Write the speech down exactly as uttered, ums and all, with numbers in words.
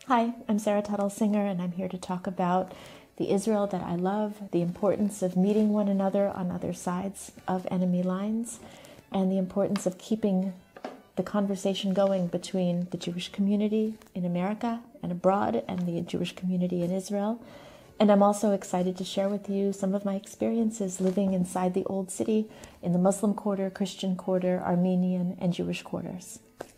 Hi, I'm Sarah Tuttle-Singer, and I'm here to talk about the Israel that I love, the importance of meeting one another on other sides of enemy lines, and the importance of keeping the conversation going between the Jewish community in America and abroad and the Jewish community in Israel. And I'm also excited to share with you some of my experiences living inside the Old City in the Muslim quarter, Christian quarter, Armenian, and Jewish quarters.